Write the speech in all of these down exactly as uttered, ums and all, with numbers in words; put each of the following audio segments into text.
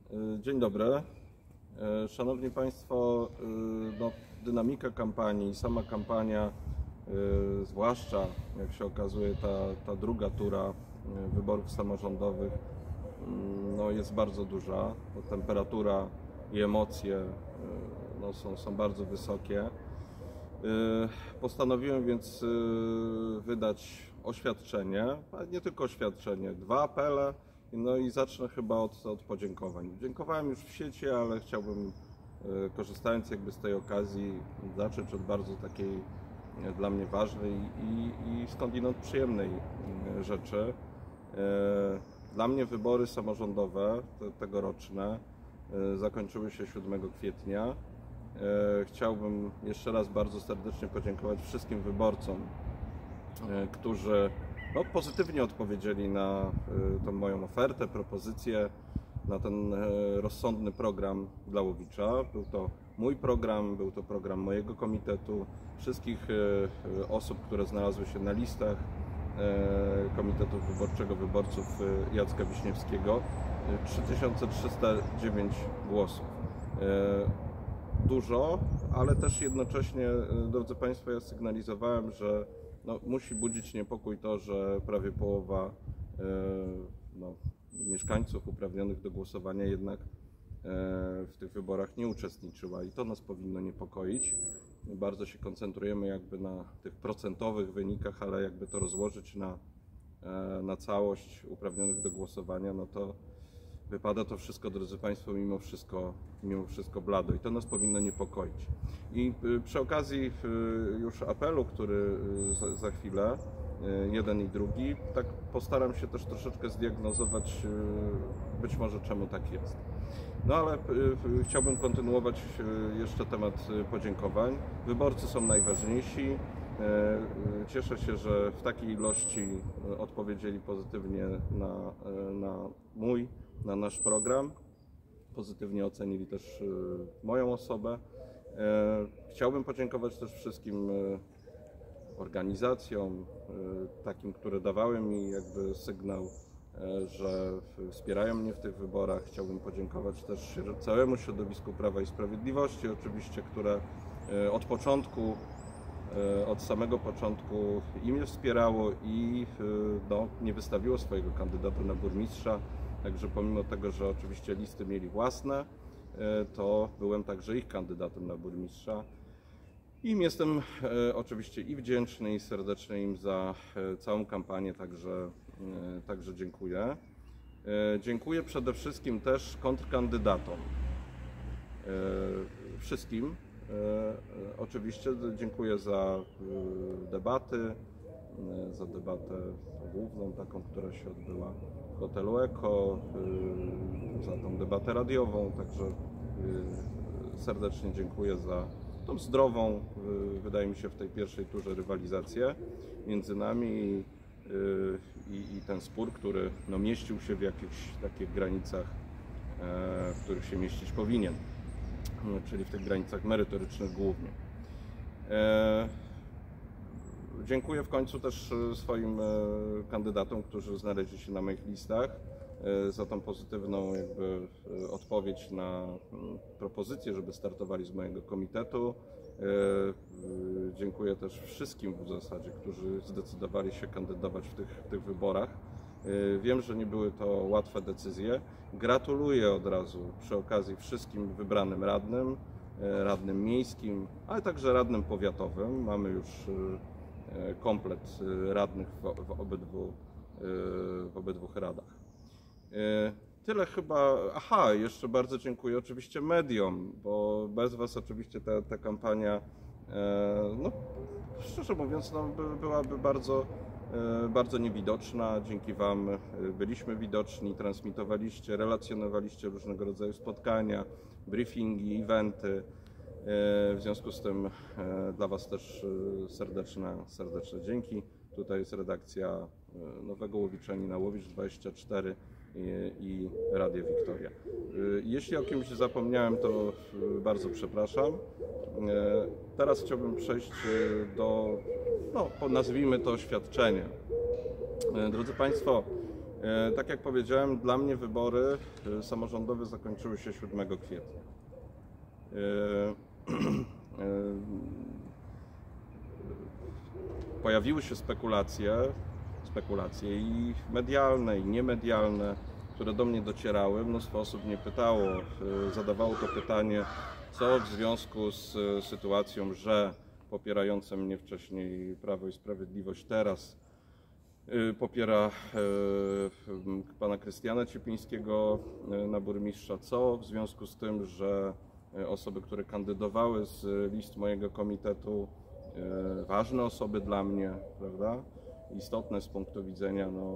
Dzień dobry. Szanowni Państwo, no, dynamika kampanii, sama kampania, zwłaszcza jak się okazuje ta, ta druga tura wyborów samorządowych, no, jest bardzo duża. Temperatura i emocje no, są, są bardzo wysokie. Postanowiłem więc wydać oświadczenie, a nie tylko oświadczenie, dwa apele. No i zacznę chyba od, od podziękowań. Dziękowałem już w sieci, ale chciałbym, korzystając jakby z tej okazji, zacząć od bardzo takiej dla mnie ważnej i, i skądinąd przyjemnej rzeczy. Dla mnie wybory samorządowe te, tegoroczne zakończyły się siódmego kwietnia. Chciałbym jeszcze raz bardzo serdecznie podziękować wszystkim wyborcom, którzy no, pozytywnie odpowiedzieli na tą moją ofertę, propozycję, na ten rozsądny program dla Łowicza. Był to mój program, był to program mojego komitetu, wszystkich osób, które znalazły się na listach Komitetu Wyborczego Wyborców Jacka Wiśniewskiego. trzy tysiące trzysta dziewięć głosów. Dużo, ale też jednocześnie, drodzy Państwo, ja sygnalizowałem, że no, musi budzić niepokój to, że prawie połowa no, mieszkańców uprawnionych do głosowania jednak w tych wyborach nie uczestniczyła i to nas powinno niepokoić. Bardzo się koncentrujemy jakby na tych procentowych wynikach, ale jakby to rozłożyć na, na całość uprawnionych do głosowania, no to wypada to wszystko, drodzy Państwo, mimo wszystko, mimo wszystko blado i to nas powinno niepokoić. I przy okazji już apelu, który za, za chwilę, jeden i drugi, tak postaram się też troszeczkę zdiagnozować być może czemu tak jest. No ale chciałbym kontynuować jeszcze temat podziękowań. Wyborcy są najważniejsi. Cieszę się, że w takiej ilości odpowiedzieli pozytywnie na, na mój, na nasz program. Pozytywnie ocenili też moją osobę. Chciałbym podziękować też wszystkim organizacjom, takim, które dawały mi jakby sygnał, że wspierają mnie w tych wyborach. Chciałbym podziękować też całemu środowisku Prawa i Sprawiedliwości, oczywiście, które od początku, od samego początku i mnie wspierało i no, nie wystawiło swojego kandydata na burmistrza. Także pomimo tego, że oczywiście listy mieli własne, to byłem także ich kandydatem na burmistrza. I im jestem e, oczywiście i wdzięczny, i serdecznie im za e, całą kampanię, także, e, także dziękuję. E, dziękuję przede wszystkim też kontrkandydatom. E, wszystkim. E, e, oczywiście dziękuję za e, debaty, e, za debatę główną, taką, która się odbyła w hotelu Eko, e, za tą debatę radiową, także e, serdecznie dziękuję za tą zdrową, wydaje mi się, w tej pierwszej turze rywalizację między nami i, i, i ten spór, który no, mieścił się w jakichś takich granicach, w których się mieścić powinien, czyli w tych granicach merytorycznych głównie. Dziękuję w końcu też swoim kandydatom, którzy znaleźli się na moich listach, za tą pozytywną jakby odpowiedź na propozycję, żeby startowali z mojego komitetu. Dziękuję też wszystkim w zasadzie, którzy zdecydowali się kandydować w tych, w tych wyborach. Wiem, że nie były to łatwe decyzje. Gratuluję od razu przy okazji wszystkim wybranym radnym, radnym miejskim, ale także radnym powiatowym. Mamy już komplet radnych w, w, obydwu, w obydwu radach. Tyle chyba. Aha, jeszcze bardzo dziękuję oczywiście mediom, bo bez Was oczywiście ta, ta kampania, no szczerze mówiąc, no, byłaby bardzo, bardzo niewidoczna. Dzięki Wam byliśmy widoczni, transmitowaliście, relacjonowaliście różnego rodzaju spotkania, briefingi, eventy. W związku z tym dla Was też serdeczne, serdeczne dzięki. Tutaj jest redakcja Nowego Łowiczanina, Łowicz dwadzieścia cztery i, i Radio Wiktoria. Jeśli o kimś zapomniałem, to bardzo przepraszam. Teraz chciałbym przejść do, no, nazwijmy to oświadczenia. Drodzy Państwo, Tak jak powiedziałem, dla mnie wybory samorządowe zakończyły się siódmego kwietnia. Pojawiły się spekulacje, spekulacje i medialne, i niemedialne, które do mnie docierały. Mnóstwo osób mnie pytało, zadawało to pytanie, co w związku z sytuacją, że popierające mnie wcześniej Prawo i Sprawiedliwość teraz popiera pana Krystiana Cieplińskiego na burmistrza, co w związku z tym, że osoby, które kandydowały z list mojego komitetu, ważne osoby dla mnie, prawda, istotne z punktu widzenia no,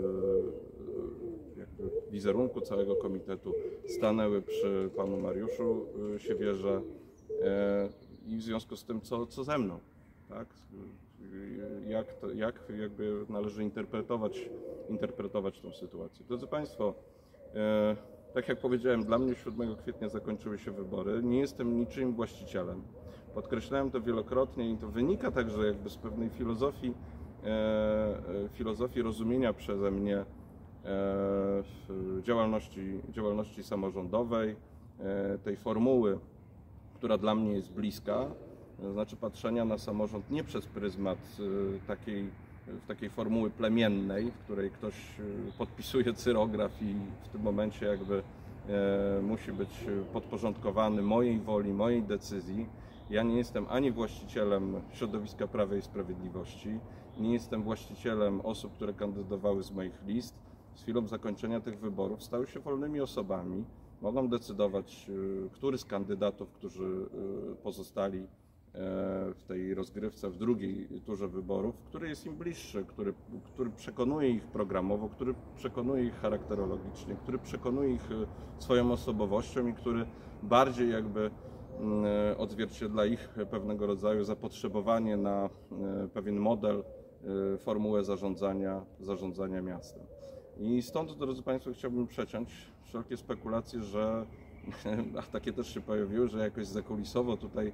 jakby wizerunku całego komitetu, stanęły przy panu Mariuszu Siewierze i w związku z tym, co, co ze mną, tak? Jak, to, jak jakby należy interpretować, interpretować tę sytuację. Drodzy Państwo, e, tak jak powiedziałem, dla mnie siódmego kwietnia zakończyły się wybory. Nie jestem niczym właścicielem. Podkreślałem to wielokrotnie i to wynika także jakby z pewnej filozofii, e, filozofii rozumienia przeze mnie e, działalności, działalności samorządowej, e, tej formuły, która dla mnie jest bliska. To znaczy patrzenia na samorząd nie przez pryzmat takiej, takiej formuły plemiennej, w której ktoś podpisuje cyrograf i w tym momencie jakby e, musi być podporządkowany mojej woli, mojej decyzji. Ja nie jestem ani właścicielem środowiska Prawa i Sprawiedliwości, nie jestem właścicielem osób, które kandydowały z moich list. Z chwilą zakończenia tych wyborów stały się wolnymi osobami. Mogą decydować, który z kandydatów, którzy pozostali w tej rozgrywce, w drugiej turze wyborów, który jest im bliższy, który, który przekonuje ich programowo, który przekonuje ich charakterologicznie, który przekonuje ich swoją osobowością i który bardziej jakby odzwierciedla ich pewnego rodzaju zapotrzebowanie na pewien model, formułę zarządzania, zarządzania miastem. I stąd, drodzy Państwo, chciałbym przeciąć wszelkie spekulacje, że, a takie też się pojawiły, że jakoś zakulisowo tutaj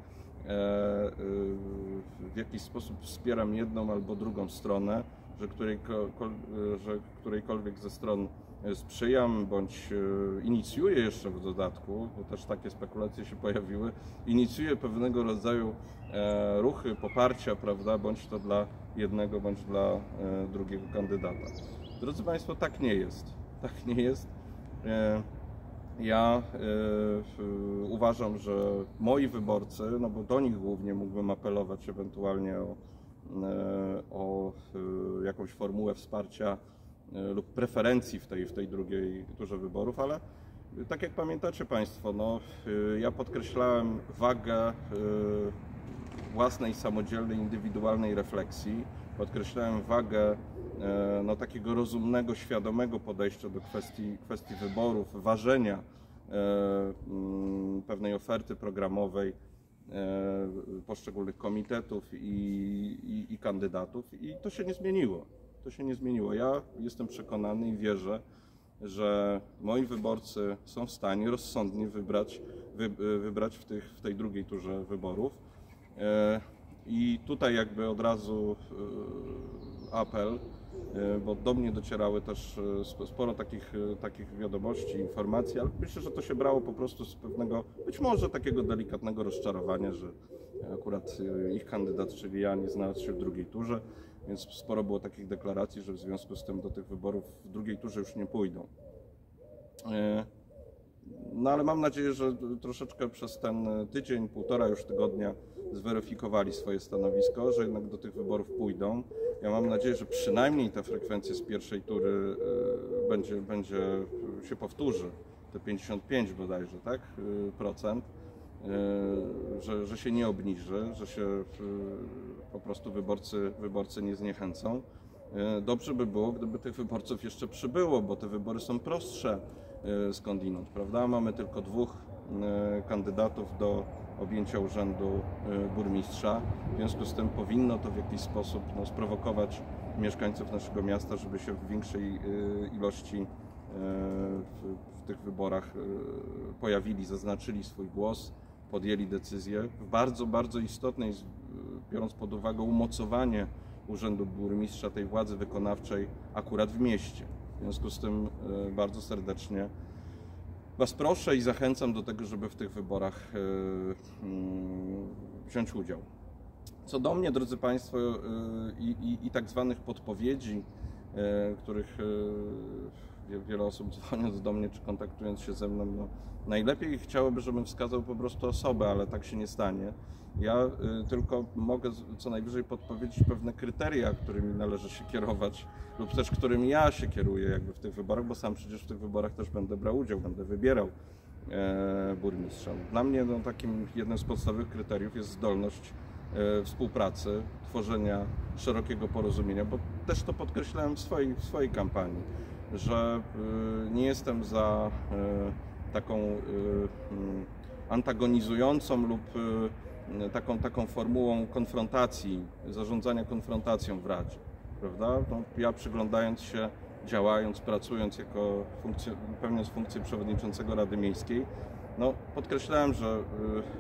w jakiś sposób wspieram jedną albo drugą stronę, że, którejko, że którejkolwiek ze stron sprzyjam, bądź inicjuję jeszcze w dodatku, bo też takie spekulacje się pojawiły, inicjuję pewnego rodzaju ruchy poparcia, prawda, bądź to dla jednego, bądź dla drugiego kandydata. Drodzy Państwo, tak nie jest. Tak nie jest. Ja y, uważam, że moi wyborcy, no bo do nich głównie mógłbym apelować ewentualnie o, y, o y, jakąś formułę wsparcia y, lub preferencji w tej, w tej drugiej turze wyborów, ale y, tak jak pamiętacie Państwo, no, y, ja podkreślałem wagę y, własnej, samodzielnej, indywidualnej refleksji, podkreślałem wagę no, takiego rozumnego, świadomego podejścia do kwestii, kwestii wyborów, ważenia e, pewnej oferty programowej e, poszczególnych komitetów i, i, i kandydatów i to się nie zmieniło. To się nie zmieniło. Ja jestem przekonany i wierzę, że moi wyborcy są w stanie rozsądnie wybrać, wy, wybrać w, tych, w tej drugiej turze wyborów. E, I tutaj jakby od razu e, apel, bo do mnie docierały też sporo takich, takich wiadomości, informacji, ale myślę, że to się brało po prostu z pewnego, być może takiego delikatnego rozczarowania, że akurat ich kandydat, czyli ja, nie znalazł się w drugiej turze, więc sporo było takich deklaracji, że w związku z tym do tych wyborów w drugiej turze już nie pójdą. No ale mam nadzieję, że troszeczkę przez ten tydzień, półtora już tygodnia zweryfikowali swoje stanowisko, że jednak do tych wyborów pójdą. Ja mam nadzieję, że przynajmniej ta frekwencja z pierwszej tury y, będzie, będzie się powtórzy, te pięćdziesiąt pięć bodajże, tak, y, procent, y, że, że się nie obniży, że się y, po prostu wyborcy, wyborcy nie zniechęcą. Y, dobrze by było, gdyby tych wyborców jeszcze przybyło, bo te wybory są prostsze skądinąd, prawda? Mamy tylko dwóch kandydatów do objęcia urzędu burmistrza. W związku z tym powinno to w jakiś sposób no, sprowokować mieszkańców naszego miasta, żeby się w większej ilości w, w tych wyborach pojawili, zaznaczyli swój głos, podjęli decyzję. Bardzo, bardzo istotne jest, biorąc pod uwagę umocowanie urzędu burmistrza, tej władzy wykonawczej akurat w mieście. W związku z tym bardzo serdecznie Was proszę i zachęcam do tego, żeby w tych wyborach wziąć udział. Co do mnie, drodzy Państwo, i, i, i tak zwanych podpowiedzi, których wiele osób dzwoniąc do mnie czy kontaktując się ze mną, no, najlepiej chciałoby, żebym wskazał po prostu osobę, ale tak się nie stanie. Ja y, tylko mogę co najwyżej podpowiedzieć pewne kryteria, którymi należy się kierować lub też którymi ja się kieruję jakby w tych wyborach, bo sam przecież w tych wyborach też będę brał udział, będę wybierał e, burmistrza. Dla mnie no, takim jednym z podstawowych kryteriów jest zdolność e, współpracy, tworzenia szerokiego porozumienia, bo też to podkreślałem w swojej, w swojej kampanii, że y, nie jestem za y, taką y, y, antagonizującą lub y, taką, taką formułą konfrontacji, zarządzania konfrontacją w Radzie, prawda? No, ja przyglądając się, działając, pracując jako funkcję, pełniąc funkcję przewodniczącego Rady Miejskiej, no, podkreślałem, że y,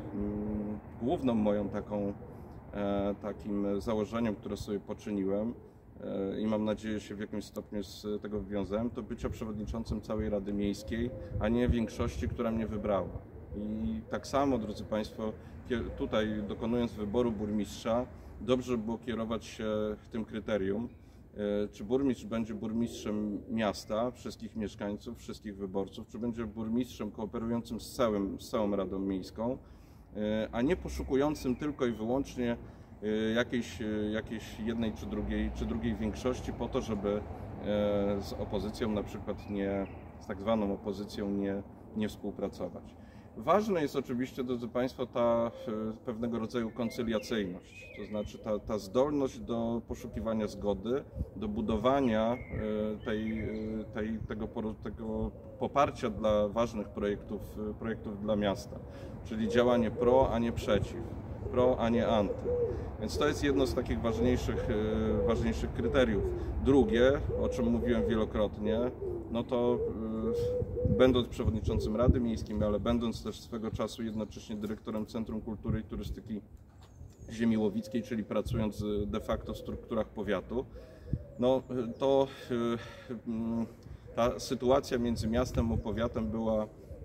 y, główną moją taką, e, takim założeniem, które sobie poczyniłem, i mam nadzieję, że się w jakimś stopniu z tego wywiązałem, to bycia przewodniczącym całej Rady Miejskiej, a nie większości, która mnie wybrała. I tak samo, drodzy Państwo, tutaj dokonując wyboru burmistrza, dobrze by było kierować się tym kryterium, czy burmistrz będzie burmistrzem miasta, wszystkich mieszkańców, wszystkich wyborców, czy będzie burmistrzem kooperującym z, całym, z całą Radą Miejską, a nie poszukującym tylko i wyłącznie Jakiejś, jakiejś jednej czy drugiej, czy drugiej większości po to, żeby z opozycją na przykład nie, z tak zwaną opozycją nie, nie współpracować. Ważne jest oczywiście, drodzy Państwo, ta pewnego rodzaju koncyliacyjność, to znaczy ta, ta zdolność do poszukiwania zgody, do budowania tej, tej, tego, tego poparcia dla ważnych projektów, projektów dla miasta, czyli działanie pro, a nie przeciw. Pro, a nie anty. Więc to jest jedno z takich ważniejszych, ważniejszych kryteriów. Drugie, o czym mówiłem wielokrotnie, no to yy, będąc przewodniczącym Rady Miejskiej, ale będąc też swego czasu jednocześnie dyrektorem Centrum Kultury i Turystyki Ziemi Łowickiej, czyli pracując de facto w strukturach powiatu, no to yy, yy, ta sytuacja między miastem a powiatem była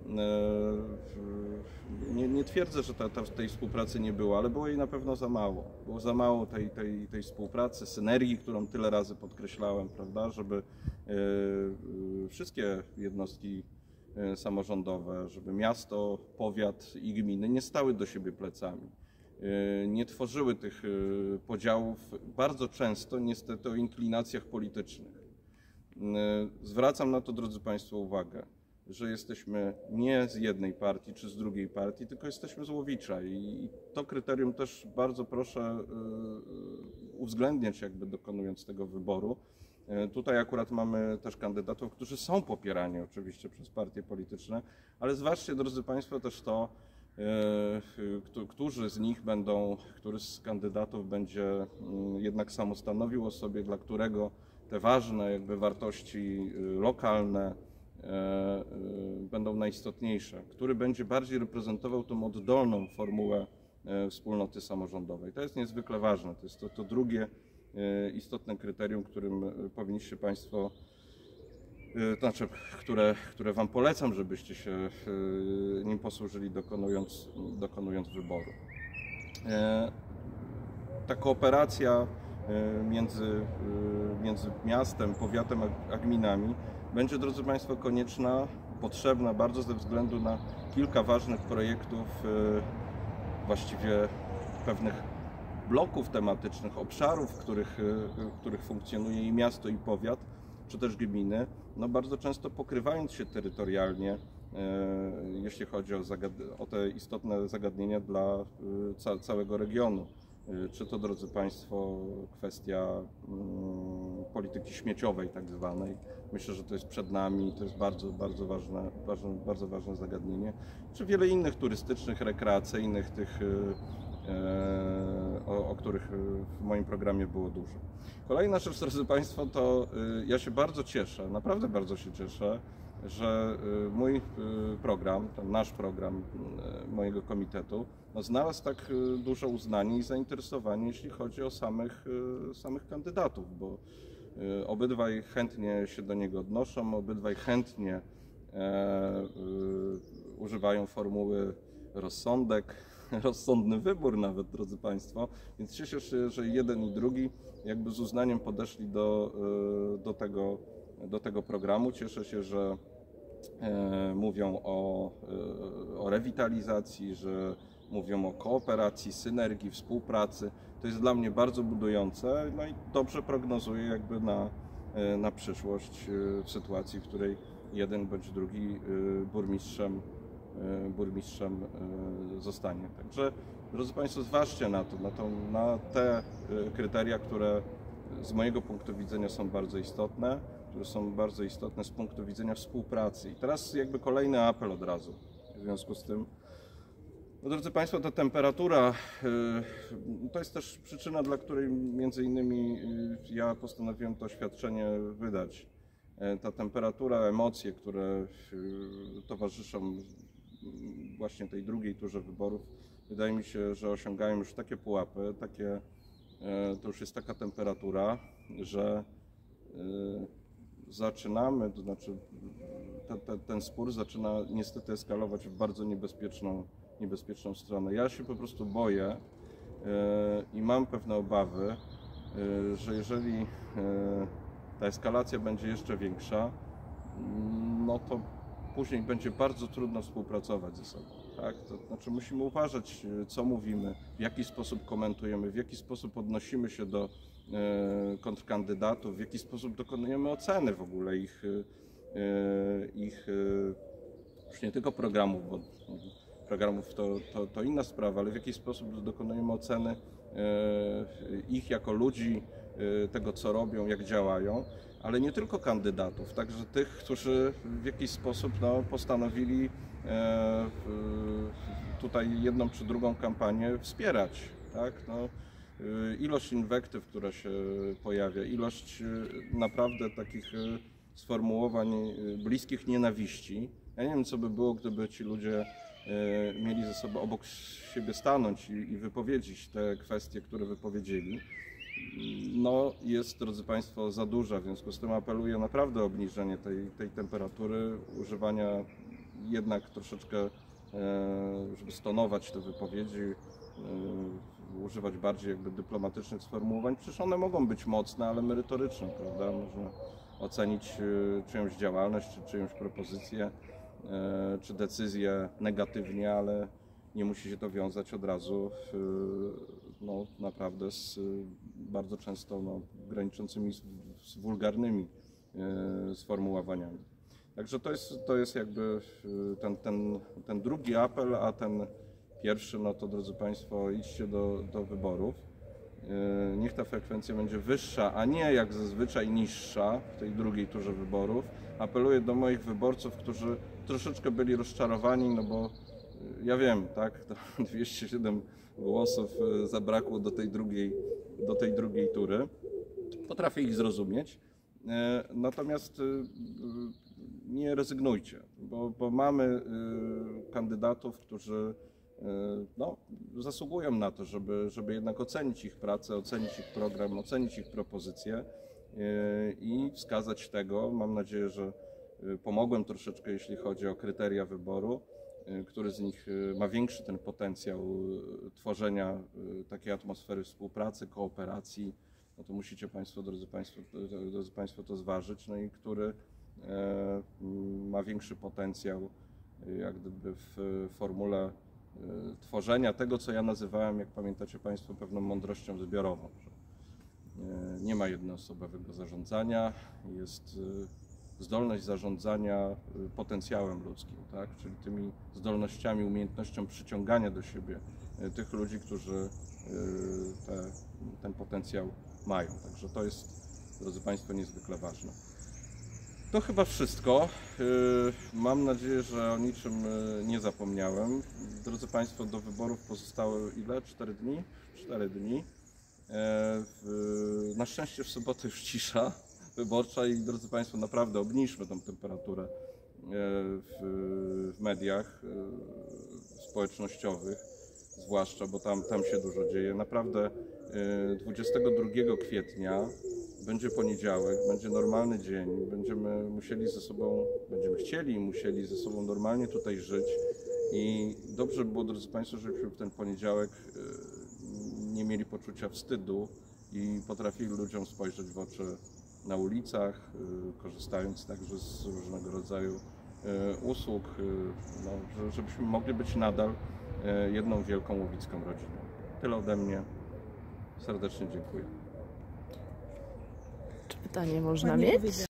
Nie, nie twierdzę, że ta, ta, tej współpracy nie było, ale było jej na pewno za mało. Było za mało tej, tej, tej współpracy, synergii, którą tyle razy podkreślałem, prawda, żeby y, wszystkie jednostki y, samorządowe, żeby miasto, powiat i gminy nie stały do siebie plecami. Y, nie tworzyły tych y, podziałów, bardzo często niestety o inklinacjach politycznych. Y, zwracam na to, drodzy Państwo, uwagę, że jesteśmy nie z jednej partii czy z drugiej partii, tylko jesteśmy z Łowicza i to kryterium też bardzo proszę uwzględniać, jakby dokonując tego wyboru. Tutaj akurat mamy też kandydatów, którzy są popierani oczywiście przez partie polityczne, ale zważcie, drodzy Państwo, też to, którzy z nich będą, który z kandydatów będzie jednak samostanowił o sobie, dla którego te ważne jakby wartości lokalne będą najistotniejsze, który będzie bardziej reprezentował tą oddolną formułę wspólnoty samorządowej. To jest niezwykle ważne. To jest to, to drugie istotne kryterium, którym powinniście Państwo, to znaczy, które, które Wam polecam, żebyście się nim posłużyli, dokonując, dokonując wyboru. Ta kooperacja między, między miastem, powiatem a gminami będzie, drodzy Państwo, konieczna, potrzebna bardzo ze względu na kilka ważnych projektów, właściwie pewnych bloków tematycznych, obszarów, w których, w których funkcjonuje i miasto, i powiat, czy też gminy, no bardzo często pokrywając się terytorialnie, jeśli chodzi o, o te istotne zagadnienia dla ca całego regionu. Czy to, drodzy Państwo, kwestia um, polityki śmieciowej tak zwanej. Myślę, że to jest przed nami, to jest bardzo, bardzo ważne, ważne, bardzo ważne zagadnienie. Czy wiele innych turystycznych, rekreacyjnych, tych, e, o, o których w moim programie było dużo. Kolejna rzecz, drodzy Państwo, to y, ja się bardzo cieszę, naprawdę bardzo się cieszę, że mój program, ten nasz program mojego komitetu, no, znalazł tak duże uznanie i zainteresowanie, jeśli chodzi o samych, samych kandydatów, bo Obydwaj chętnie się do niego odnoszą, obydwaj chętnie e, y, używają formuły rozsądek, rozsądny wybór nawet, drodzy Państwo, więc cieszę się, że jeden i drugi jakby z uznaniem podeszli do, do, tego, do tego programu. Cieszę się, że e, mówią o, o rewitalizacji, że mówią o kooperacji, synergii, współpracy. To jest dla mnie bardzo budujące, no i dobrze prognozuję jakby na, na przyszłość w sytuacji, w której jeden bądź drugi burmistrzem burmistrzem zostanie. Także, drodzy Państwo, zważcie na to, na, to, na te kryteria, które z mojego punktu widzenia są bardzo istotne, które są bardzo istotne z punktu widzenia współpracy. I teraz jakby kolejny apel od razu w związku z tym. No, drodzy Państwo, ta temperatura to jest też przyczyna, dla której między innymi ja postanowiłem to oświadczenie wydać. Ta temperatura, emocje, które towarzyszą właśnie tej drugiej turze wyborów, wydaje mi się, że osiągają już takie pułapy, takie, to już jest taka temperatura, że zaczynamy, to znaczy te, te, ten spór zaczyna niestety eskalować w bardzo niebezpieczną, niebezpieczną stronę. Ja się po prostu boję i mam pewne obawy, że jeżeli ta eskalacja będzie jeszcze większa, no to później będzie bardzo trudno współpracować ze sobą. Tak? To znaczy musimy uważać, co mówimy, w jaki sposób komentujemy, w jaki sposób odnosimy się do e, kontrkandydatów, w jaki sposób dokonujemy oceny w ogóle ich, e, ich e, już nie tylko programów, bo programów to, to, to inna sprawa, ale w jaki sposób dokonujemy oceny e, ich jako ludzi, e, tego co robią, jak działają. Ale nie tylko kandydatów, także tych, którzy w jakiś sposób no, postanowili e, tutaj jedną czy drugą kampanię wspierać. Tak? No, e, ilość inwektyw, która się pojawia, ilość e, naprawdę takich e, sformułowań e, bliskich nienawiści. Ja nie wiem, co by było, gdyby ci ludzie e, mieli ze sobą obok siebie stanąć i, i wypowiedzieć te kwestie, które wypowiedzieli. No, jest, drodzy Państwo, za duża, w związku z tym apeluję naprawdę o obniżenie tej, tej temperatury, używania jednak troszeczkę, żeby stonować te wypowiedzi, używać bardziej jakby dyplomatycznych sformułowań. Przecież one mogą być mocne, ale merytoryczne, prawda? Można ocenić czyjąś działalność, czy czyjąś propozycję, czy decyzję negatywnie, ale nie musi się to wiązać od razu no, naprawdę z bardzo często no, graniczącymi z, z wulgarnymi e, sformułowaniami. Także to jest, to jest jakby ten, ten, ten drugi apel, a ten pierwszy, no to drodzy Państwo, idźcie do, do wyborów. E, niech ta frekwencja będzie wyższa, a nie jak zazwyczaj niższa w tej drugiej turze wyborów. Apeluję do moich wyborców, którzy troszeczkę byli rozczarowani, no bo ja wiem, tak, dwieście siedem głosów zabrakło do tej drugiej, do tej drugiej tury. Potrafię ich zrozumieć, natomiast nie rezygnujcie, bo, bo mamy kandydatów, którzy no, zasługują na to, żeby, żeby jednak ocenić ich pracę, ocenić ich program, ocenić ich propozycje i wskazać tego. Mam nadzieję, że pomogłem troszeczkę, jeśli chodzi o kryteria wyboru, który z nich ma większy ten potencjał tworzenia takiej atmosfery współpracy, kooperacji, no to musicie Państwo, drodzy Państwo, drodzy Państwo to zważyć, no i który ma większy potencjał jak gdyby w formule tworzenia tego, co ja nazywałem, jak pamiętacie Państwo, pewną mądrością zbiorową, że nie ma jednoosobowego zarządzania, jest zdolność zarządzania potencjałem ludzkim, tak? Czyli tymi zdolnościami, umiejętnością przyciągania do siebie tych ludzi, którzy te, ten potencjał mają. Także to jest, drodzy Państwo, niezwykle ważne. To chyba wszystko. Mam nadzieję, że o niczym nie zapomniałem. Drodzy Państwo, do wyborów pozostało ile? Cztery dni? Cztery dni. Na szczęście w sobotę już cisza wyborcza i, drodzy Państwo, naprawdę obniżmy tą temperaturę w, w mediach społecznościowych, zwłaszcza, bo tam, tam się dużo dzieje. Naprawdę dwudziestego drugiego kwietnia będzie poniedziałek, będzie normalny dzień, będziemy musieli ze sobą, będziemy chcieli i musieli ze sobą normalnie tutaj żyć i dobrze by było, drodzy Państwo, żebyśmy w ten poniedziałek nie mieli poczucia wstydu i potrafili ludziom spojrzeć w oczy na ulicach, korzystając także z różnego rodzaju usług, no, żebyśmy mogli być nadal jedną wielką łowicką rodziną. Tyle ode mnie. Serdecznie dziękuję. Czy pytanie można Pani mieć? powiedziała.